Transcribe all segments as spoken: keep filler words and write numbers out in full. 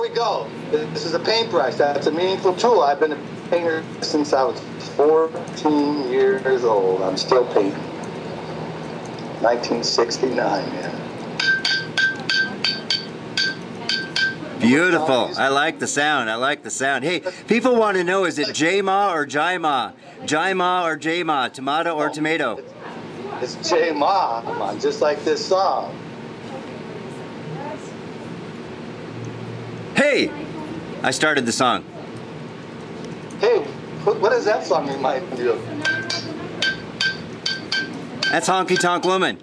we go. This is a paintbrush. That's a meaningful tool. I've been a painter since I was fourteen years old. I'm still painting. nineteen sixty-nine, yeah. Beautiful. I like the sound. I like the sound. Hey, people want to know, is it J-Ma or J-Ma? J-Ma or J-Ma? Tomato or tomato? It's J-Ma, come on, just like this song. Hey! I started the song. Hey, what does that song remind you of? That's Honky Tonk Woman.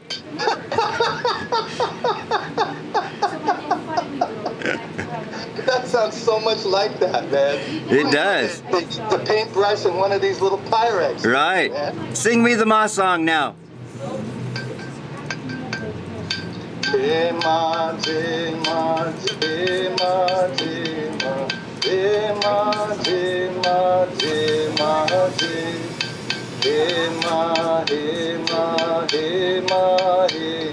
That sounds so much like that, man. It does. The, the paintbrush and one of these little Pyrex. Right. Man. Sing me the Ma song now. J-Ma, J-Ma, J-Ma, J-Ma, J-Ma, J-Ma, J-Ma, J-Ma, J-Ma, J-Ma,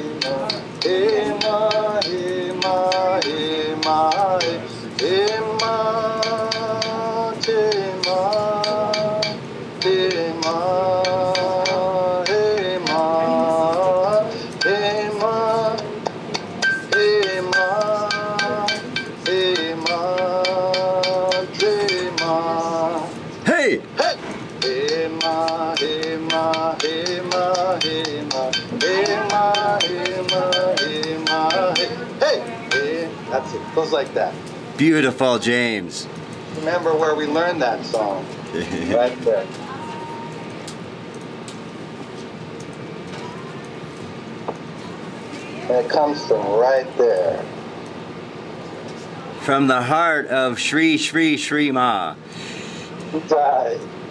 J-Ma, J-Ma, J-Ma, J-Ma, J-Ma, J-Ma. Hey! Hey! Hey ma, hey ma, hey ma, hey ma, hey ma, hey ma, hey ma, hey, hey, hey. That's it. Goes like that. Beautiful, James. Remember where we learned that song? Right there. And it comes from right there. From the heart of Shri Shri Shri Ma. Right.